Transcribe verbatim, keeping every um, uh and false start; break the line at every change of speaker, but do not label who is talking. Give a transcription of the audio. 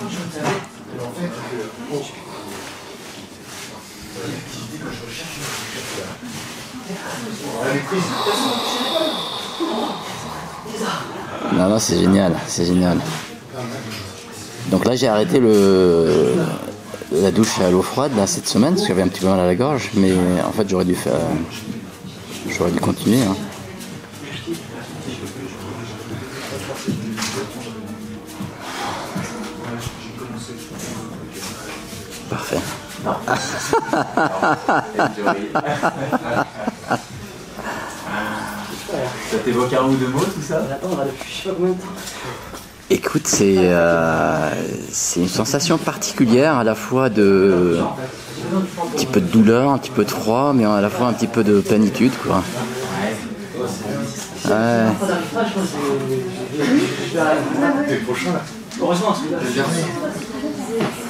Non, non, c'est génial, c'est génial. Donc là, j'ai arrêté le la douche à l'eau froide là, cette semaine parce que j'avais un petit peu mal à la gorge, mais en fait, j'aurais dû faire, j'aurais dû continuer. Hein. Parfait.
Ça t'évoque un ou deux mots tout ça?
Attends, on va depuis je sais pas combien de temps.
Écoute, c'est euh, c'est une sensation particulière, à la fois de un petit peu de douleur, un petit peu de froid, mais à la fois un petit peu de plénitude, quoi. Ouais.
Heureusement, celui-là.